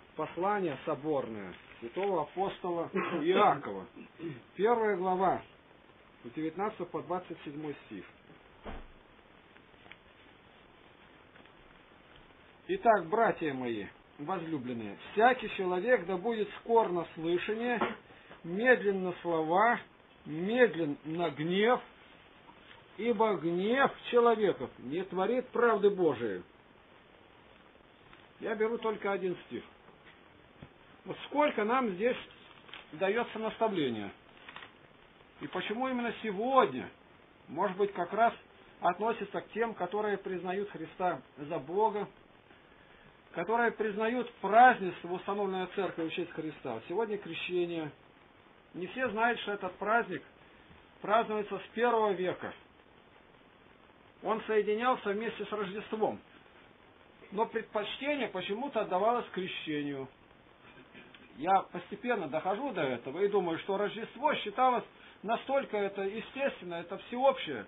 Послание соборное святого апостола Иакова. 1 глава, с 19 по 27 стих. Итак, братья мои, возлюбленные, всякий человек да будет скор на слышание, медлен на слова, медлен на гнев, ибо гнев человеков не творит правды Божией. Я беру только один стих. Вот сколько нам здесь дается наставления. И почему именно сегодня, может быть, как раз относится к тем, которые признают Христа за Бога, которые признают празднество, установленное Церковью в честь Христа. Сегодня крещение. Не все знают, что этот праздник празднуется с 1 века. Он соединялся вместе с Рождеством. Но предпочтение почему-то отдавалось крещению. Я постепенно дохожу до этого и думаю, что Рождество считалось настолько это естественно, это всеобщее.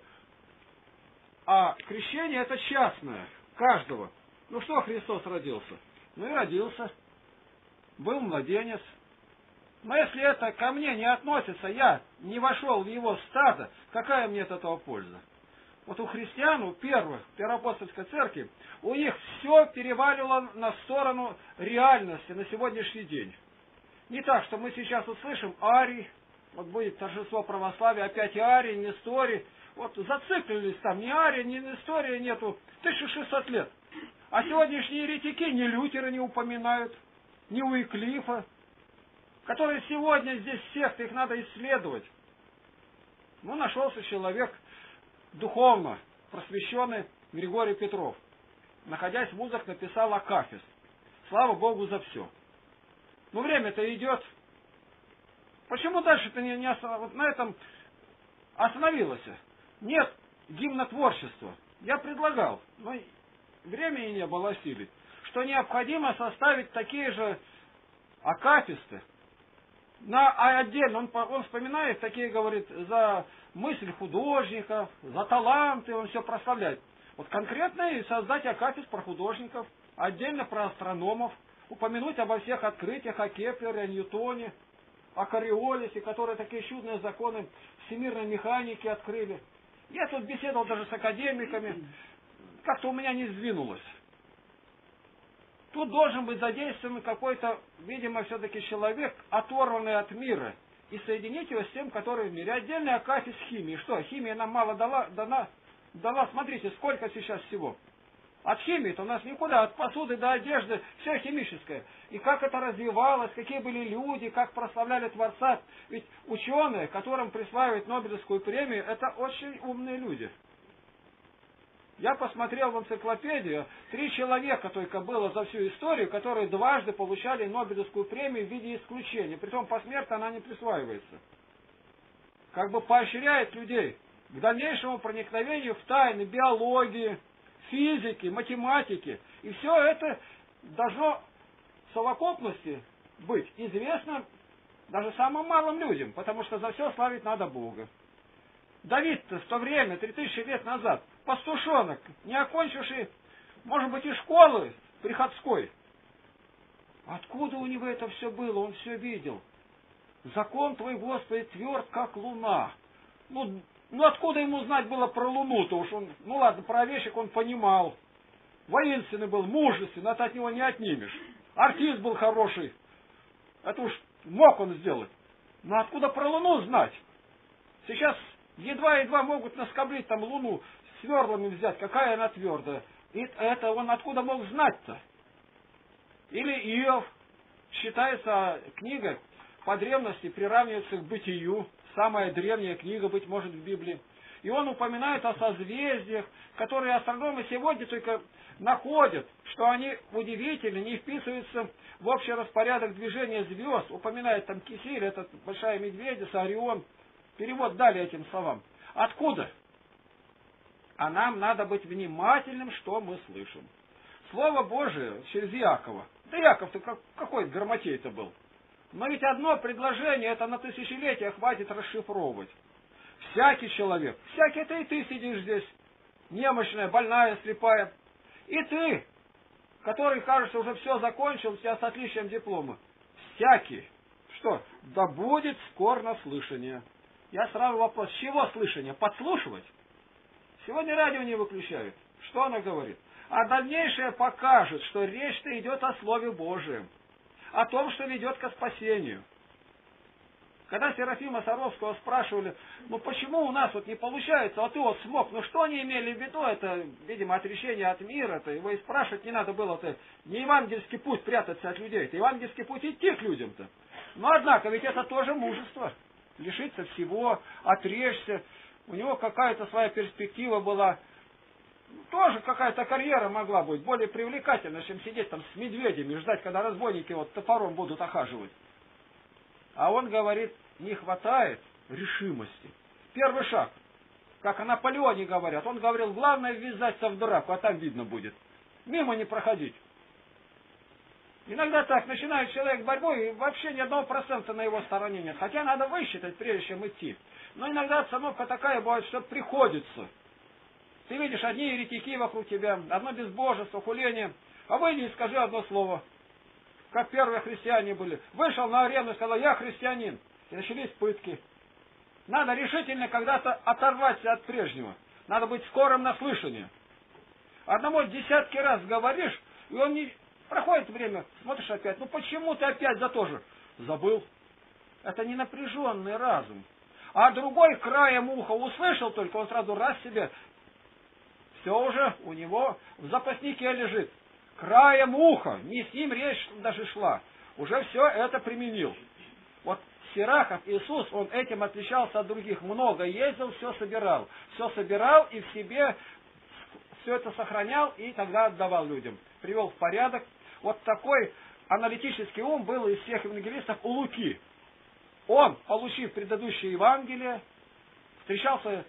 А крещение это частное, каждого. Ну что Христос родился? Ну и родился. Был младенец. Но если это ко мне не относится, я не вошел в его стадо, какая мне от этого польза? Вот у христиан, у первоапостольской церкви, у них все перевалило на сторону реальности на сегодняшний день. Не так, что мы сейчас услышим Арий, вот будет торжество православия, опять Арий, Несторий. Вот зациклились там, ни Ария, ни Нестория нету, 1600 лет. А сегодняшние еретики ни Лютера не упоминают, ни Уиклифа, которые сегодня здесь секты, их надо исследовать. Ну, нашелся человек духовно просвещенный Григорий Петров. Находясь в вузах, написал Акафист. Слава Богу за все. Но время-то идет. Почему дальше-то вот на этом остановилось? Нет гимнотворчества. Я предлагал, но времени не было осилить, что необходимо составить такие же акафисты. Отдельно он вспоминает, такие, говорит, за мысль художников, за таланты, он все прославляет. Вот конкретно и создать акафист про художников, отдельно про астрономов, упомянуть обо всех открытиях, о Кеплере, о Ньютоне, о Кориолисе, которые такие чудные законы всемирной механики открыли. Я тут беседовал даже с академиками, как-то у меня не сдвинулось. Тут должен быть задействован какой-то, видимо, все-таки человек, оторванный от мира, и соединить его с тем, который в мире. Отдельный акафист химии. Что, химия нам мало дала, смотрите, сколько сейчас всего. От химии-то у нас никуда, от посуды до одежды, все химическое. И как это развивалось, какие были люди, как прославляли Творца. Ведь ученые, которым присваивают Нобелевскую премию, это очень умные люди. Я посмотрел в энциклопедию, 3 человека только было за всю историю, которые дважды получали Нобелевскую премию в виде исключения. Притом посмертно она не присваивается. Как бы поощряет людей к дальнейшему проникновению в тайны биологии, физики, математики. И все это должно в совокупности быть известно даже самым малым людям, потому что за все славить надо Бога. Давид-то в то время, 3000 лет назад, пастушонок, не окончивший, может быть, и школы приходской. Откуда у него это все было? Он все видел. Закон твой, Господи, тверд, как луна. Ну откуда ему знать было про луну-то уж он, ну ладно, про овечек он понимал. Воинственный был, мужественный, это от него не отнимешь. Артист был хороший. Это уж мог он сделать. Но откуда про луну знать? Сейчас едва-едва могут наскоблить там луну, сверлами взять, какая она твердая. И это он откуда мог знать-то? Или Иов, считается книга по древности, приравнивается к Бытию. Самая древняя книга, быть может, в Библии. И он упоминает о созвездиях, которые астрономы сегодня только находят, что они удивительны, не вписываются в общий распорядок движения звезд. Упоминает там Кесиль, этот Большая Медведица, Орион. Перевод дали этим словам. Откуда? А нам надо быть внимательным, что мы слышим. Слово Божие через Иакова. Да Иаков-то какой грамотей-то был. Но ведь одно предложение, это на тысячелетия хватит расшифровывать. Всякий человек, всякий, это и ты сидишь здесь, немощная, больная, слепая. И ты, который, кажется, уже все закончил, у тебя с отличием диплома. Всякий. Что? Да будет скор на слышание. Я сразу вопрос, с чего слышание? Подслушивать? Сегодня радио не выключают. Что она говорит? А дальнейшее покажет, что речь-то идет о Слове Божьем. О том, что ведет ко спасению. Когда Серафима Саровского спрашивали, ну почему у нас вот не получается, а ты вот смог, ну что они имели в виду, это, видимо, отречение от мира-то, его и спрашивать не надо было-то, не евангельский путь прятаться от людей, это евангельский путь идти к людям-то. Но однако, ведь это тоже мужество, лишиться всего, отречься, у него какая-то своя перспектива была, тоже какая-то карьера могла быть, более привлекательная, чем сидеть там с медведями, ждать, когда разбойники вот топором будут охаживать. А он говорит, не хватает решимости. Первый шаг, как о Наполеоне говорят, он говорил, главное ввязаться в драку, а там видно будет. Мимо не проходить. Иногда так, начинает человек борьбу, и вообще ни 1% на его стороне нет. Хотя надо высчитать, прежде чем идти. Но иногда обстановка такая бывает, что приходится. Ты видишь, одни еретики вокруг тебя, одно безбожество, хуление. А выйди и скажи одно слово. Как первые христиане были. Вышел на арену и сказал, я христианин. И начались пытки. Надо решительно когда-то оторваться от прежнего. Надо быть скорым на слышание. Одному десятки раз говоришь, и он не... Проходит время, смотришь опять. Ну почему ты опять за то же? Забыл. Это не напряженный разум. А другой краем уха услышал только, он сразу раз себе. Все уже у него в запаснике лежит. Краем уха, не с ним речь даже шла, уже все это применил. Вот Сирахов Иисус, он этим отличался от других. Много ездил, все собирал и в себе все это сохранял и тогда отдавал людям. Привел в порядок. Вот такой аналитический ум был из всех евангелистов у Луки. Он, получив предыдущее Евангелие, встречался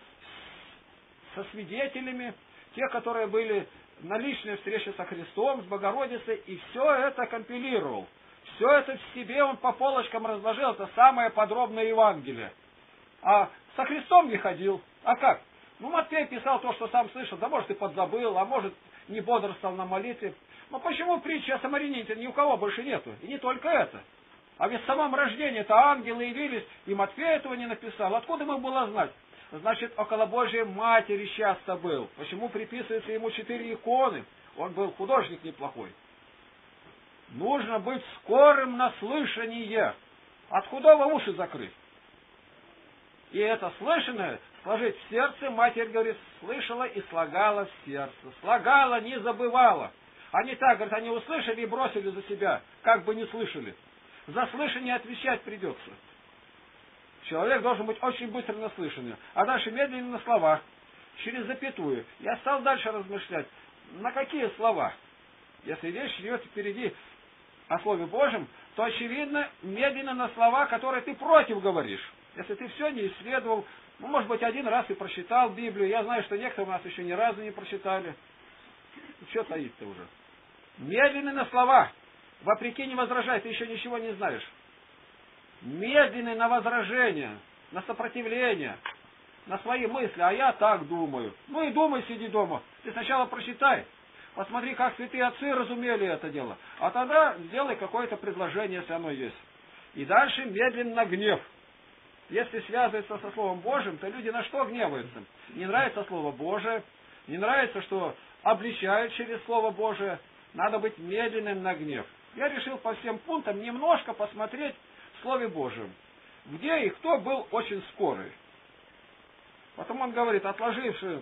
со свидетелями, те, которые были на личной встрече со Христом, с Богородицей, и все это компилировал. Все это в себе он по полочкам разложил, это самое подробное Евангелие. А со Христом не ходил. А как? Ну, Матфей писал то, что сам слышал, да может и подзабыл, а может не бодрствовал на молитве. Но почему притчи о самарянине ни у кого больше нету? И не только это. А ведь в самом рождении-то ангелы явились, и Матфей этого не написал. Откуда ему было знать? Значит, около Божьей Матери часто был. Почему приписывается ему 4 иконы? Он был художник неплохой. Нужно быть скорым на слышание. От худого уши закрыть. И это слышанное сложить в сердце, Матерь говорит, слышала и слагала в сердце. Слагала, не забывала. Они так, говорят, они услышали и бросили за себя, как бы не слышали. За слышание отвечать придется. Человек должен быть очень быстро наслышанным. А дальше медленно на словах, через запятую. Я стал дальше размышлять, на какие слова. Если речь идет впереди о Слове Божьем, то очевидно медленно на слова, которые ты против говоришь. Если ты все не исследовал, ну, может быть, один раз и прочитал Библию. Я знаю, что некоторые у нас еще ни разу не прочитали. Что таит-то уже? Медленно на слова. Вопреки не возражай, ты еще ничего не знаешь. Медленный на возражение, на сопротивление, на свои мысли. А я так думаю. Ну и думай, сиди дома. Ты сначала прочитай. Посмотри, как святые отцы разумели это дело. А тогда сделай какое-то предложение, если оно есть. И дальше медленно на гнев. Если связывается со Словом Божьим, то люди на что гневаются? Не нравится Слово Божие, не нравится, что обличают через Слово Божие. Надо быть медленным на гнев. Я решил по всем пунктам немножко посмотреть в Слове Божьем, где и кто был очень скорый. Потом он говорит, отложивший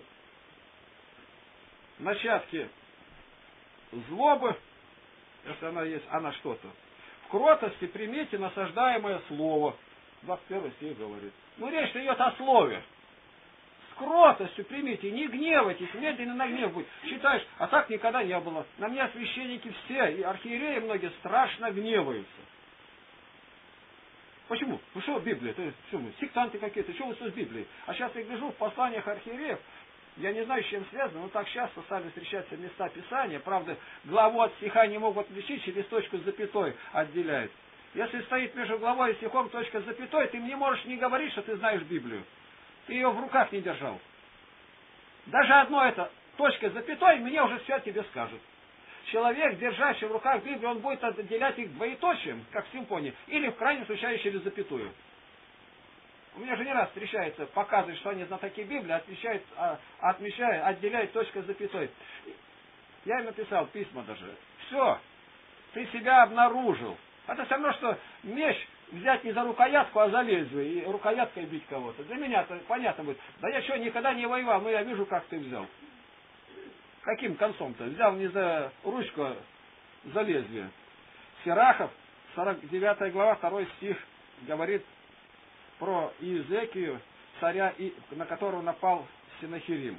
начатки злобы, если она есть, она что-то, в кротости примите насаждаемое слово. 21 стих говорит. Ну, речь идет о слове. С кротостью примите, не гневайтесь, медленно на гнев будет. Считаешь, а так никогда не было. На меня священники все, и архиереи многие страшно гневаются. Почему? Ну что Библия? Это что мы, сектанты какие-то, что вы с Библией? А сейчас я гляжу в посланиях архиереев, я не знаю, с чем связано, но так часто стали встречаться места Писания. Правда, главу от стиха не могут отличить, через точку с запятой отделяют. Если стоит между главой и стихом точка с запятой, ты мне можешь не говорить, что ты знаешь Библию. Ты ее в руках не держал. Даже одно это, точка с запятой, мне уже все тебе скажут. человек, держащий в руках Библию, он будет отделять их двоеточием, как в симфонии, или в крайнем случае через запятую. У меня же не раз встречается, показывает, что они знатоки Библии, отделяют точкой с запятой. Я им написал письма даже. Все, ты себя обнаружил. Это все равно, что меч взять не за рукоятку, а за лезвие, и рукояткой бить кого-то. Для меня это понятно будет. Да я что, никогда не воевал, но я вижу, как ты взял. Каким концом-то? Взял не за ручку, а за лезвие. Сирахов, 49 глава, 2 стих, говорит про Иезекию, царя, на которого напал Сенахерим.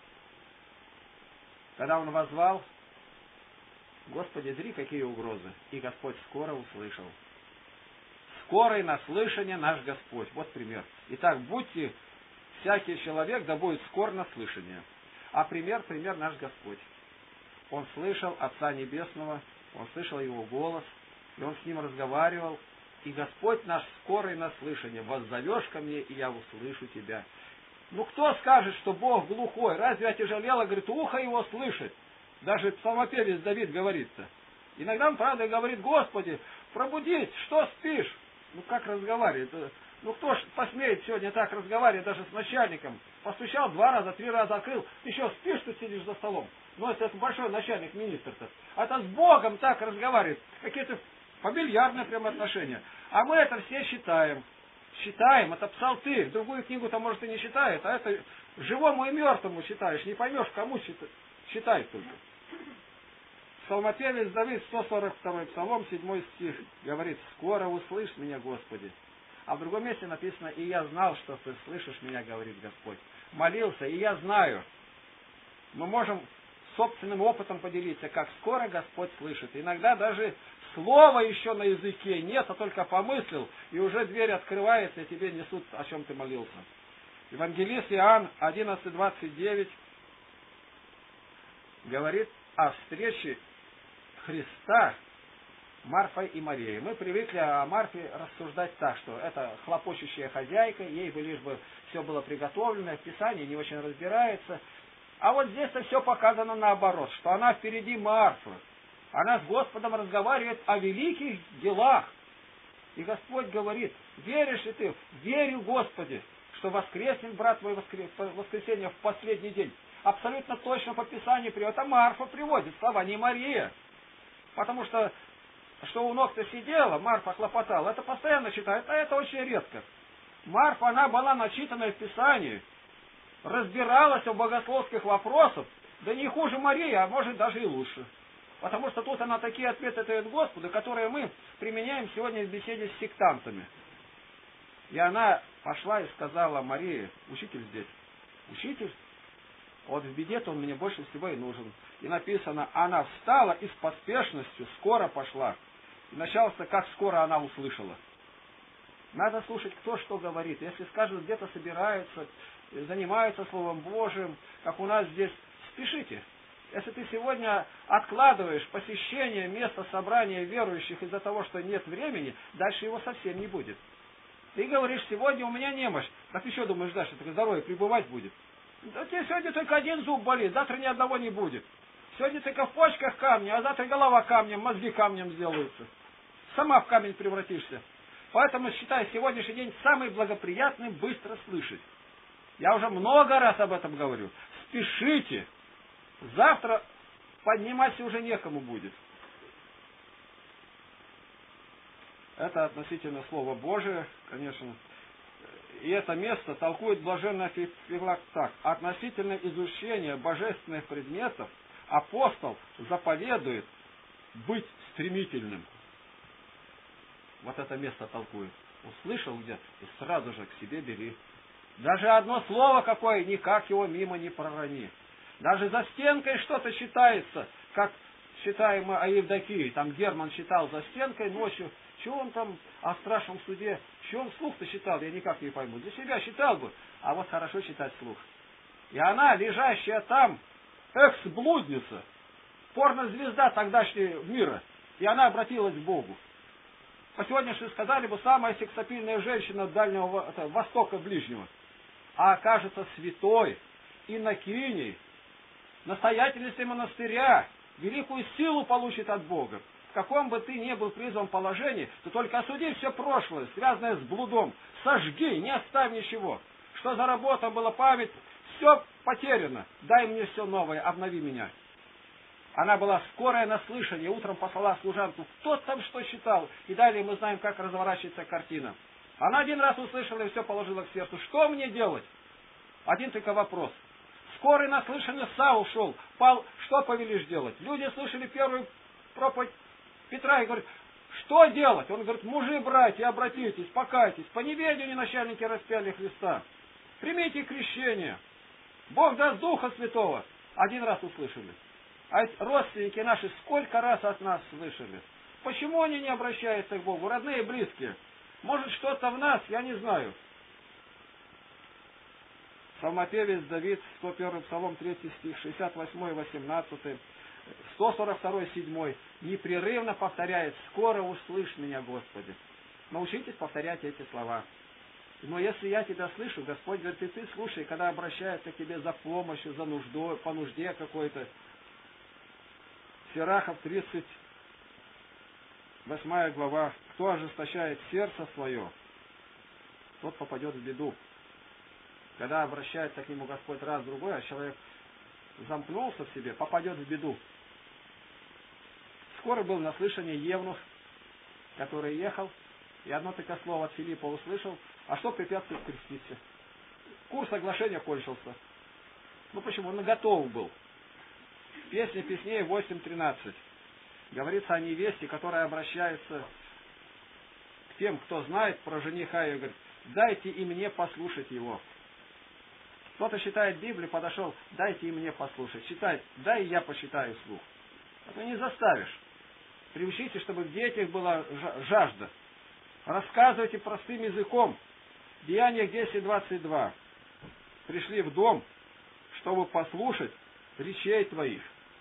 Когда он воззвал: Господи, зри, какие угрозы. И Господь скоро услышал. Скорый на слышание наш Господь. Вот пример. Итак, будьте всякий человек, да будет скор на слышание. А пример наш Господь. Он слышал Отца Небесного, он слышал Его голос, и он с Ним разговаривал. И Господь наш скорый на слышание. Воззовешь ко мне, и я услышу тебя. Ну кто скажет, что Бог глухой? Разве отяжелело, говорит, ухо его слышит? Даже псалмопевец Давид говорит-то. Иногда он, правда, говорит: Господи, пробудись, что спишь? Ну как разговаривает? Ну кто ж посмеет сегодня так разговаривать даже с начальником? Постучал 2 раза, 3 раза открыл. Ты что, спишь, ты сидишь за столом? Ну это большой начальник, министр-то. А то с Богом так разговаривает. Какие-то фамильярные прям отношения. А мы это все считаем. Считаем, это псалтырь. Другую книгу-то, может, и не считает, а это живому и мертвому считаешь. Не поймешь, кому считает только. Псалмопевец Давид, 142 псалом, 7 стих, говорит: скоро услышь меня, Господи. А в другом месте написано: и я знал, что ты слышишь меня, говорит Господь. Молился, и я знаю. Мы можем собственным опытом поделиться, как скоро Господь слышит. Иногда даже слова еще на языке нет, а только помыслил, и уже дверь открывается, и тебе несут, о чем ты молился. Евангелист Иоанн 11:29 говорит о встрече Христа Марфой и Марией. Мы привыкли о Марфе рассуждать так, что это хлопочущая хозяйка, ей бы лишь бы все было приготовлено, в Писании не очень разбирается. А вот здесь-то все показано наоборот, что она впереди Марфы. Она с Господом разговаривает о великих делах. И Господь говорит: веришь ли ты? Верю, Господи, что воскреснет брат твой в воскресенье в последний день. Абсолютно точно по Писанию приводит. А Марфа приводит слова, не Мария. Потому что у ног-то сидела, Марфа хлопотала, это постоянно читает, а это очень редко. Марфа, она была начитанная в Писании, разбиралась в богословских вопросах, да не хуже Марии, а может даже и лучше. Потому что тут она такие ответы дает Господу, которые мы применяем сегодня в беседе с сектантами. И она пошла и сказала Марии: учитель здесь. Учитель? Вот в беде-то он мне больше всего и нужен. И написано: она встала и с поспешностью скоро пошла. И началось-то, как скоро она услышала. Надо слушать, кто что говорит. Если скажут, где-то собираются, занимаются Словом Божиим, как у нас здесь, спешите. Если ты сегодня откладываешь посещение места собрания верующих из-за того, что нет времени, дальше его совсем не будет. Ты говоришь: сегодня у меня немощь. Так ты что думаешь, дальше такое здоровье пребывать будет? Да тебе сегодня только один зуб болит, завтра ни одного не будет. Сегодня только в почках камни, а завтра голова камнем, мозги камнем сделаются. Сама в камень превратишься. Поэтому считай сегодняшний день самый благоприятный быстро слышать. Я уже много раз об этом говорю. Спешите. Завтра подниматься уже некому будет. Это относительно Слова Божия, конечно. И это место толкует блаженный Феофилак так: относительно изучения божественных предметов апостол заповедует быть стремительным. Вот это место толкует. Услышал где-то, и сразу же к себе бери. Даже одно слово какое, никак его мимо не пророни. Даже за стенкой что-то читается, как читаем мы о Евдокии. Там Герман читал за стенкой ночью. Чего он там о страшном суде? Чего он вслух-то читал? Я никак не пойму. Для себя читал бы, а вот хорошо читать вслух. И она, лежащая там, экс-блудница, порнозвезда тогдашнего мира. И она обратилась к Богу. По сегодняшнему сказали бы, самая сексапильная женщина Дальнего Востока Ближнего. А окажется святой, инокиней, настоятельницей монастыря, великую силу получит от Бога. В каком бы ты ни был призван положении, то только осуди все прошлое, связанное с блудом. Сожги, не оставь ничего. Что за работа была, память, все потеряно. Дай мне все новое, обнови меня. Она была скорая на слышание, утром послала служанку, кто там что читал. И далее мы знаем, как разворачивается картина. Она один раз услышала и все положила к сердцу. Что мне делать? Один только вопрос. Скорый на слышание Саул шел. Пал, что повелишь делать? Люди слышали первую проповедь Петра и говорят, что делать? Он говорит, мужи, братья, обратитесь, покайтесь. По неведению начальники распяли Христа. Примите крещение. Бог даст Духа Святого. Один раз услышали. А родственники наши сколько раз от нас слышали. Почему они не обращаются к Богу? Родные и близкие. Может, что-то в нас, я не знаю. Псалмопевец Давид, 101 Псалом, 3 стих, 68, 18, 142, 7, непрерывно повторяет, «Скоро услышь меня, Господи». Научитесь повторять эти слова. Но если я тебя слышу, Господь говорит, и ты слушай, когда обращаются к тебе за помощью, за нуждой, по нужде какой-то. Сирахов, 38 глава. Кто ожесточает сердце свое, тот попадет в беду. Когда обращается к нему Господь раз другой, а человек замкнулся в себе, попадет в беду. Скоро был на слышании евнух, который ехал, и одно только слово от Филиппа услышал, а что препятствует креститься? Курс оглашения кончился. Ну почему? Он готов был. Песня Песней 8.13. Говорится о невесте, которая обращается к тем, кто знает про жениха, и говорит, дайте и мне послушать его. Кто-то читает Библию, подошел, дайте и мне послушать. Читает, дай и я почитаю вслух. Это не заставишь. Приучите, чтобы в детях была жажда. Рассказывайте простым языком. Деяние 10.22. Пришли в дом, чтобы послушать речей твоих.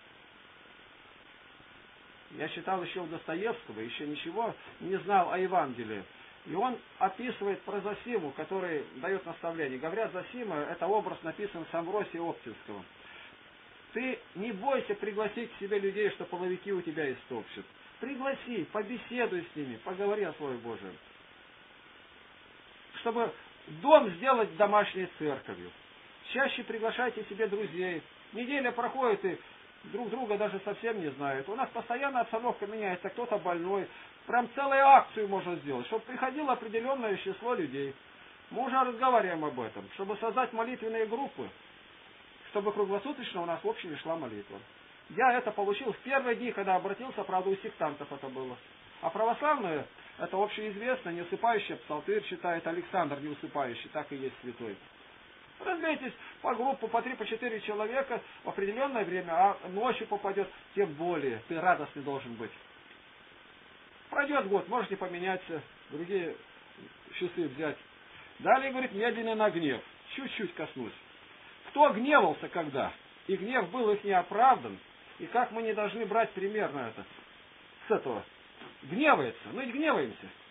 Я читал еще у Достоевского, еще ничего не знал о Евангелии. И он описывает про Зосиму, который дает наставление. Говорят, Зосима, это образ написан с Амвросия Оптинского. Ты не бойся пригласить к себе людей, что половики у тебя истопчут. Пригласи, побеседуй с ними, поговори о Слове Божьем. Чтобы дом сделать домашней церковью. Чаще приглашайте себе друзей. Неделя проходит, и друг друга даже совсем не знают. У нас постоянно обстановка меняется, кто-то больной. Прям целую акцию можно сделать, чтобы приходило определенное число людей. Мы уже разговариваем об этом, чтобы создать молитвенные группы, чтобы круглосуточно у нас в общине шла молитва. Я это получил в первые дни, когда обратился, правда, у сектантов это было. А православные, это общеизвестно, неусыпающий псалтырь читает Александр неусыпающий, так и есть святой. Разбейтесь по группу, по 3, по 4 человека в определенное время, а ночью попадет, тем более ты радостный должен быть. Пройдет год, можете поменяться, другие часы взять. Далее, говорит, медленно на гнев. Чуть-чуть коснусь. Кто гневался когда? И гнев был их не оправдан. И как мы не должны брать пример на это? С этого. Гневается. Мы ведь гневаемся.